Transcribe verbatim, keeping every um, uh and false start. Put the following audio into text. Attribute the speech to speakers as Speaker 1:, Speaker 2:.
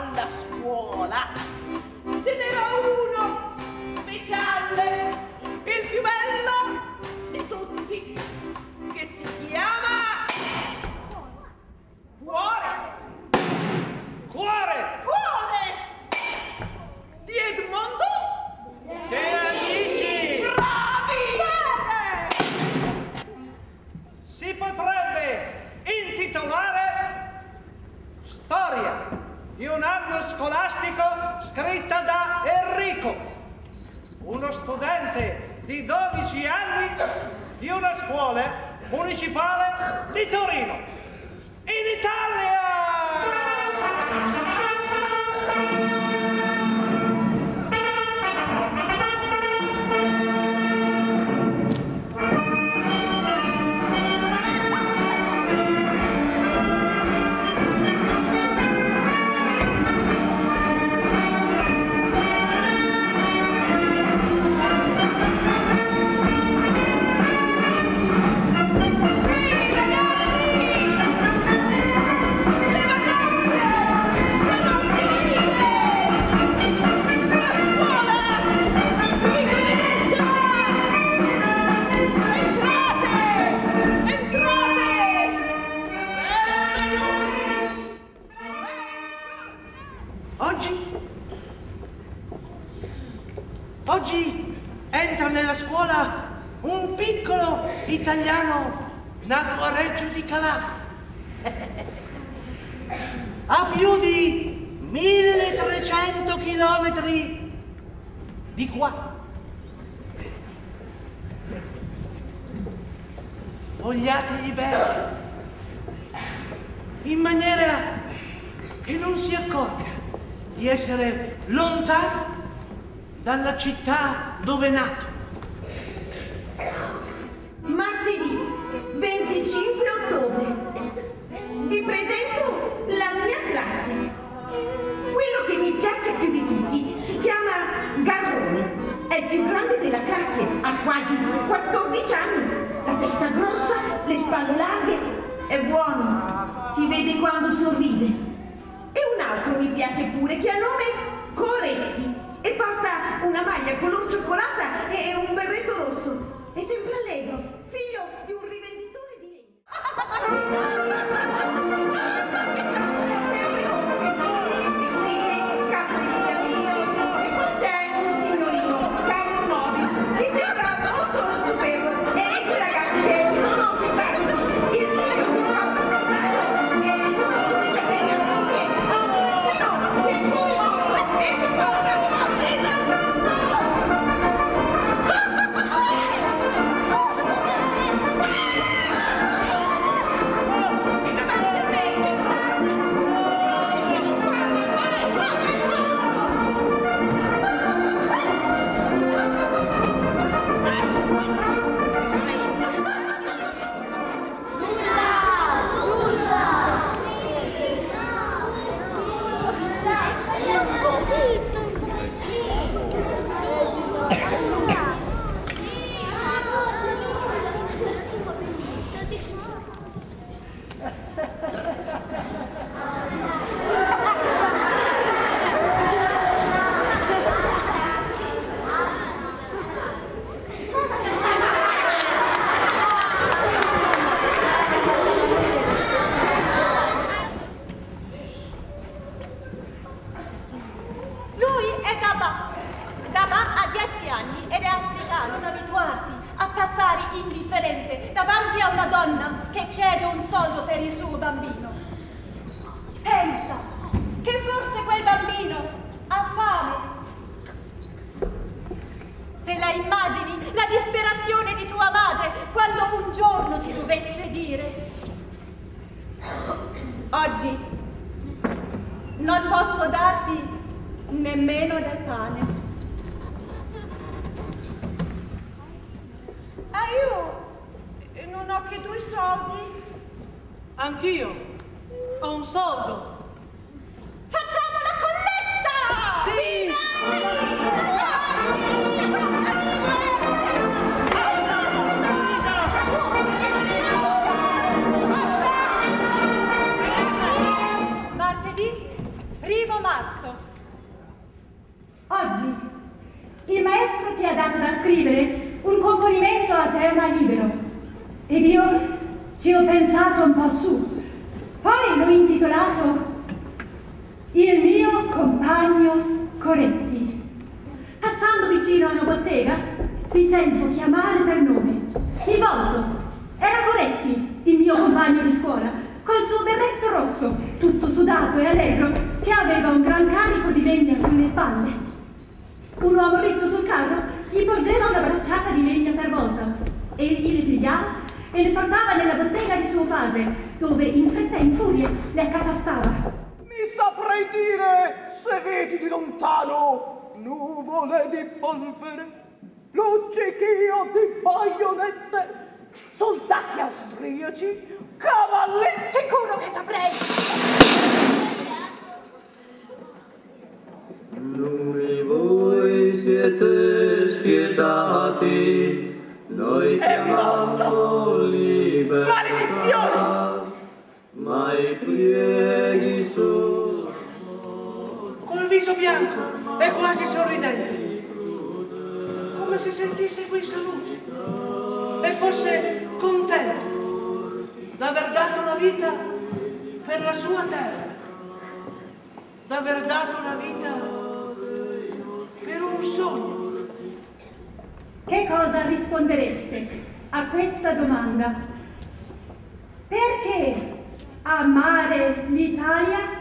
Speaker 1: alla scuola ce n'era uno speciale, il più bello di tutti, che si chiama Cuore.
Speaker 2: Cuore!
Speaker 1: Cuore! Di Edmondo?
Speaker 2: De Amici!
Speaker 1: Bravi!
Speaker 2: Si potrebbe intitolare Storia di un anno scolastico scritta da Enrico, uno studente di dodici anni di una scuola municipale di Torino, in Italia! Oggi entra nella scuola un piccolo italiano nato a Reggio di Calabria. Ha più di milletrecento chilometri di qua. Vogliategli bene, in maniera che non si accorga di essere lontano dalla città dove è nato.
Speaker 3: Martedì venticinque ottobre vi presento la mia classe. Quello che mi piace più di tutti si chiama Garrone. È il più grande della classe, ha quasi quattordici anni, la testa grossa, le spalle larghe, è buono, si vede quando sorride. E un altro mi piace pure che ha nome Coretti e porta una maglia color cioccolata e un berretto rosso. È sempre allegro, figlio di un rivenditore di scatole di fiammingo e poi c'è un signorino, Carlo Nobis, che sembra molto superbo e i due ragazzi che sono simpatici. Il figlio di Fabio Natale e il dottore di capelli alla schiena. Se no, che culo e che paura a presa al
Speaker 4: Primo marzo.
Speaker 5: Oggi il maestro ci ha dato da scrivere un componimento a tema libero ed io ci ho pensato un po' su. Poi l'ho intitolato Il mio compagno Coretti. Passando vicino alla bottega mi sento chiamare per nome. Mi volto. Era Coretti, il mio compagno di scuola, col suo berretto rosso, tutto sudato e allegro, che aveva un gran carico di legna sulle spalle. Un uomo ritto sul carro gli porgeva una bracciata di legna per volta. Egli le pigliava e le portava nella bottega di suo padre, dove in fretta e in furia le accatastava.
Speaker 1: Mi saprei dire se vedi di lontano nuvole di polvere, luccichio di baionette, soldati austriaci, cavalletti.
Speaker 4: Sicuro che saprei!
Speaker 6: Noi voi siete spietati, noi chiamiamo libertà.
Speaker 1: Maledizione!
Speaker 6: Ma i plieghi sono
Speaker 2: Col viso bianco e quasi sorridente, come se sentisse quei saluti e fosse contento d'aver dato la vita per la sua terra, d'aver dato la vita per un sogno.
Speaker 5: Che cosa rispondereste a questa domanda? Perché amare l'Italia?